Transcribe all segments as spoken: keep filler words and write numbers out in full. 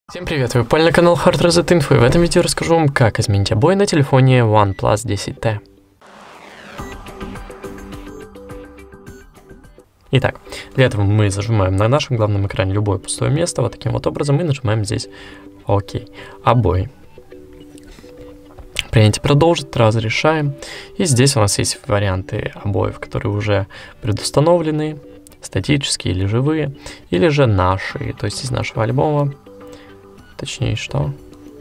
Всем привет, вы попали на канал Hard Reset Info, и в этом видео расскажу вам, как изменить обои на телефоне OnePlus десять тэ. Итак, для этого мы зажимаем на нашем главном экране любое пустое место, вот таким вот образом, и нажимаем здесь ОК. Обои. Принять продолжить, разрешаем. И здесь у нас есть варианты обоев, которые уже предустановлены, статические или живые, или же наши, то есть из нашего альбома. Точнее, что?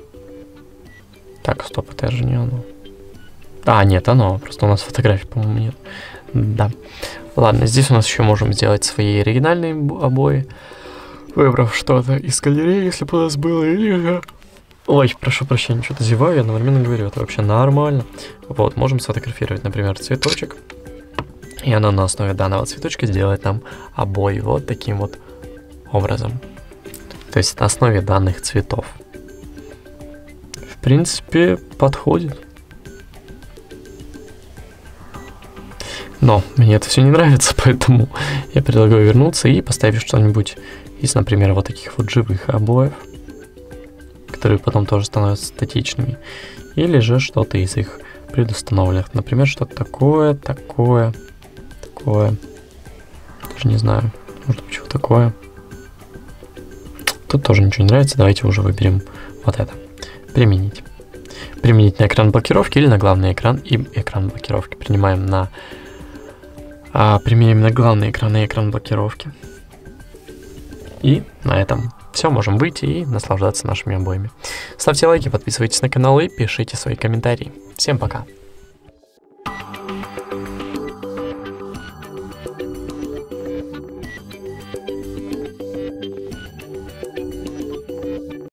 Так, стоп, это же не оно. А, нет, оно. Просто у нас фотографий, по-моему, нет. Да. Ладно, здесь у нас еще можем сделать свои оригинальные обои, выбрав что-то из галереи, если бы у нас было, или... Ой, прошу прощения, что-то зеваю, я одновременно говорю, это вообще нормально. Вот, можем сфотографировать, например, цветочек, и оно на основе данного цветочка сделает нам обои вот таким вот образом. То есть на основе данных цветов. В принципе, подходит. Но мне это все не нравится, поэтому я предлагаю вернуться и поставить что-нибудь из, например, вот таких вот живых обоев, которые потом тоже становятся статичными. Или же что-то из их предустановленных. Например, что-то такое, такое, такое. Даже не знаю, может быть, что такое. Тут тоже ничего не нравится, давайте уже выберем вот это. Применить. Применить на экран блокировки или на главный экран и экран блокировки. Принимаем на... А, применим на главный экран и экран блокировки. И на этом все, можем выйти и наслаждаться нашими обоями. Ставьте лайки, подписывайтесь на канал и пишите свои комментарии. Всем пока!